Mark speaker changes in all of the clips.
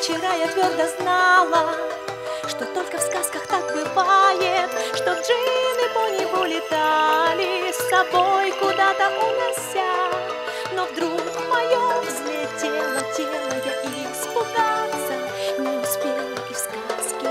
Speaker 1: вчера я твердо знала, что только в сказках так бывает, что джинны по небу летали, с собой куда-то унося. Но вдруг мое взлетело тело, я испугаться не успела, и в сказке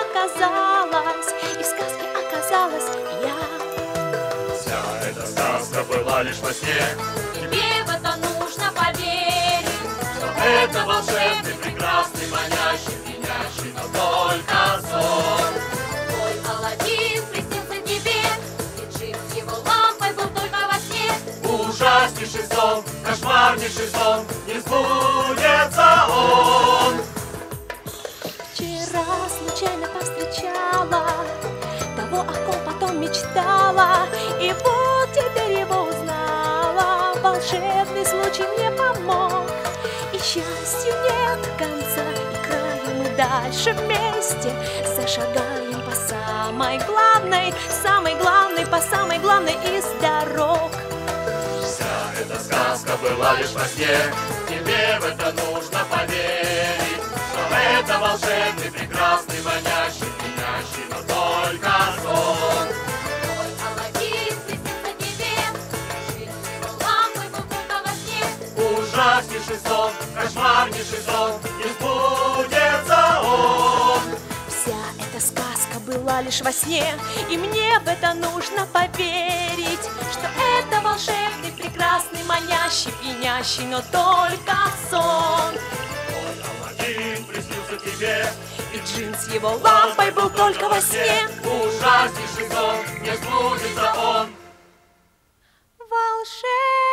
Speaker 1: оказалась я.
Speaker 2: Вся эта сказка была лишь во сне.
Speaker 1: Тебе в это нужно поверить,
Speaker 2: Что это волшебный, прекрасный, манящий, пьянящий, но только сон.
Speaker 1: твой Аладдин приснился тебе, и джин с его лампой был только во сне.
Speaker 2: Ужаснейший сон, кошмарнейший сон, не сбудется он.
Speaker 1: Вчера случайно повстречала того, о ком потом мечтала, и вот теперь его узнала. Волшебный случай мне помог, и счастью нет конца и края. Мы дальше вместе зашагаем по самой главной, по самой главной из дорог.
Speaker 2: Вся эта сказка была лишь во сне. Тебе в это нужно поверить, что это волшебный, прекрасный, манящий, пьянящий, но только сон.
Speaker 1: Твой Аладдин приснился тебе, джин с его лампой был только во сне.
Speaker 2: Ужаснейший сон, кошмарнейший сон, не сбудется он.
Speaker 1: Вся эта сказка была лишь во сне, и мне в это нужно поверить, что это волшебный, прекрасный, манящий, пьянящий, но только сон.
Speaker 2: Ой, Аладдин приснился тебе,
Speaker 1: И джин с его лампой был только во сне.
Speaker 2: Ужаснейший сон, не сбудется он.
Speaker 1: Волшебный.